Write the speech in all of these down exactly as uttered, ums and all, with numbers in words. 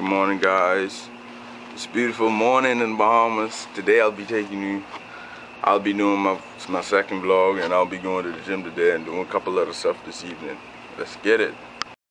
morning, guys. It's a beautiful morning in the Bahamas. Today I'll be taking you, I'll be doing my, my second vlog, and I'll be going to the gym today and doing a couple other stuff this evening. Let's get it.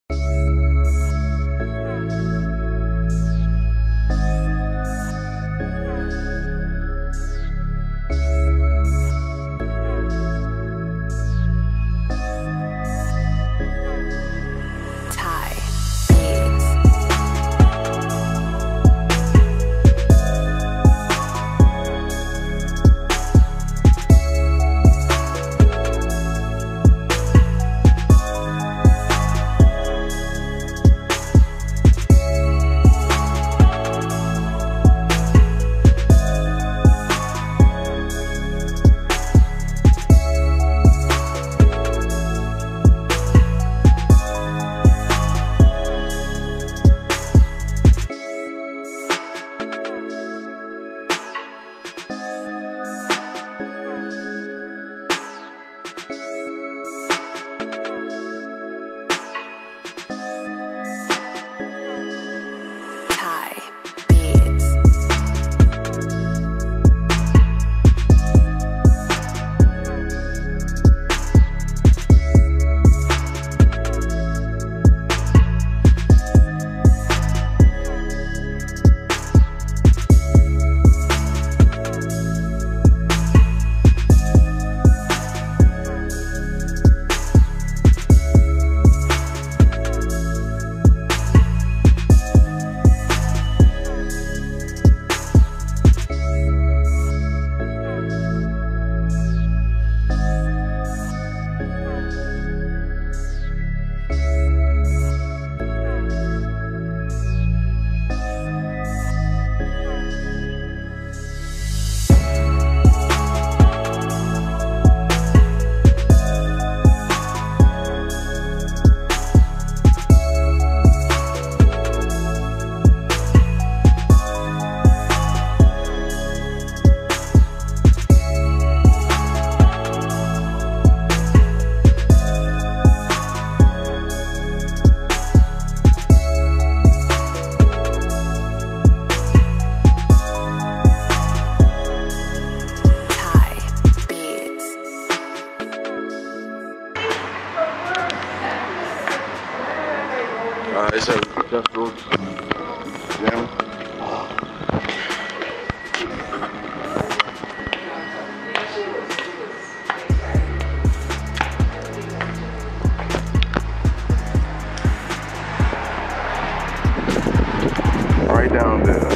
Alright, so just go down. Right down there.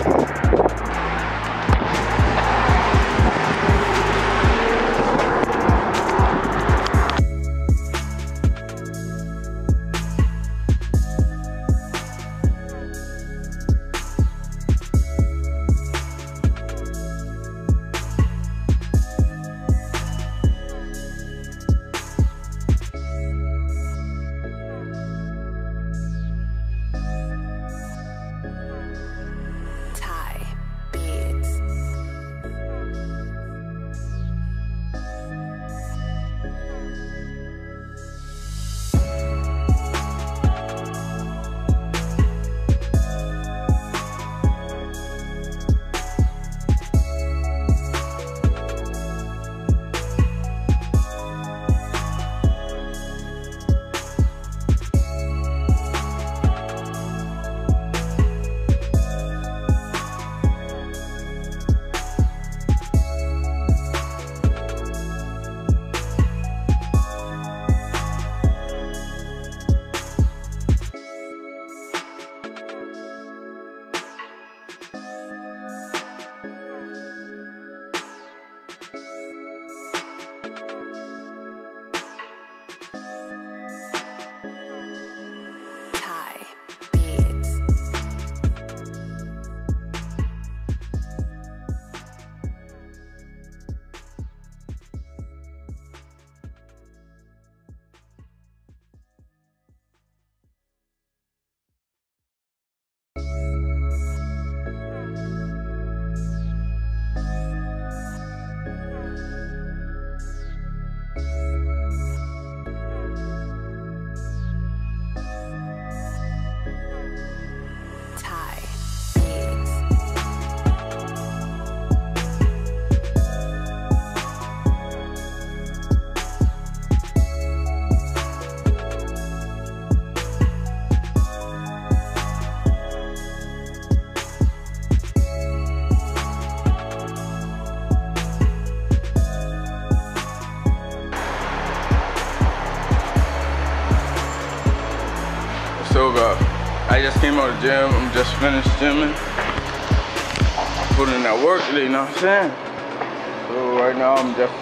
I just came out of the gym. I'm just finished gymming. Putting in that work today, you know what I'm saying? So right now I'm just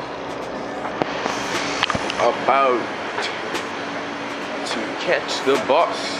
about to catch the bus.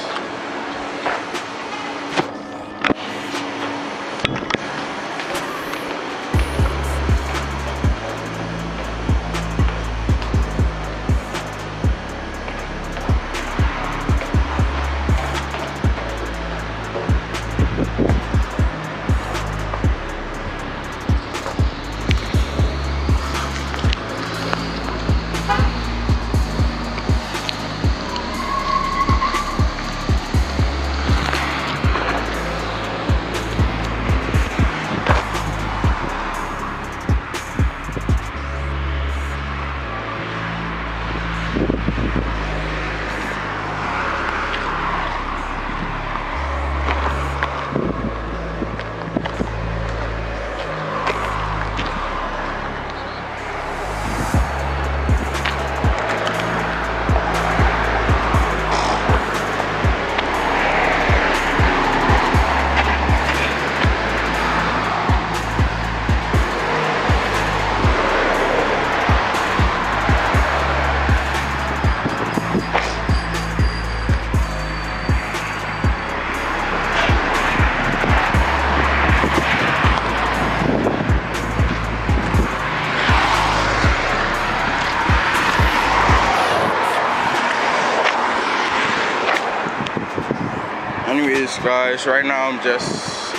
Anyways, guys, right now I'm just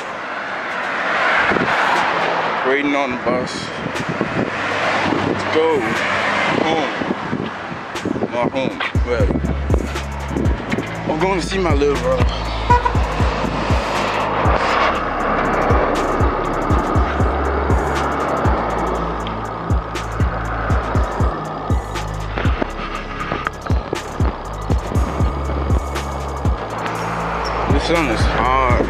waiting on the bus to go home. Not home, well, I'm going to see my little brother. The sun is hard.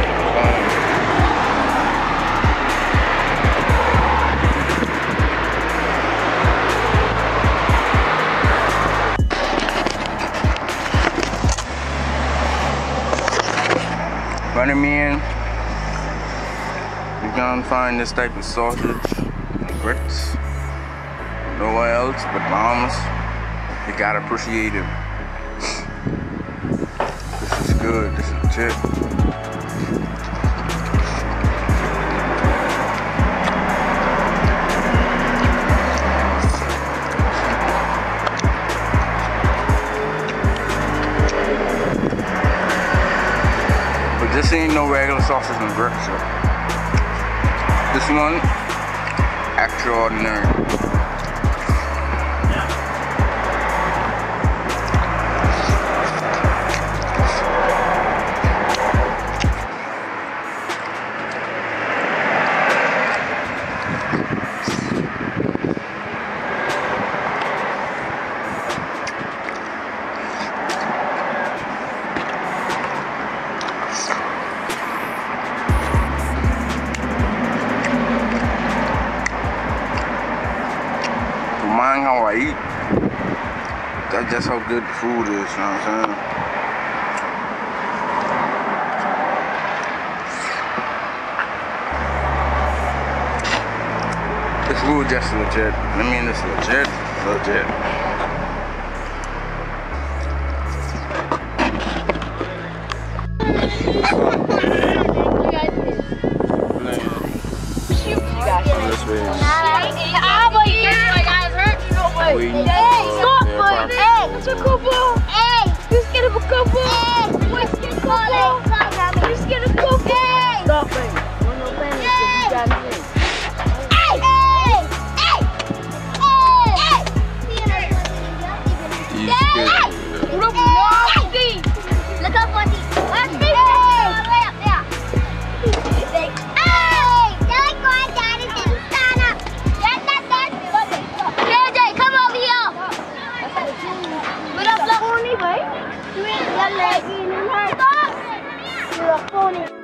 Running man, you're gonna find this type of sausage and grits nowhere else but Bahamas. You gotta appreciate it. This is good. This is legit. But this ain't no regular sausage and grits. This one, extraordinary. Mind how I eat. That's just how good the food is, you know what I'm saying? This food just legit. I mean, it's legit, legit. This way. Hey, stop, man! Hey, it's a couple! Hey! Just get a couple! Hey! Just get a couple! Just get a couple! Hey! Stop, man! We're not playing this shit. You got me. Hey! Hey! Hey! Hey! Hey! Look up on the... Watch me! Right up there! Hey! Don't go on down and stand up! Stand up, stand up! J J, come over here! With a black pony, boy? You're like, you're a pony.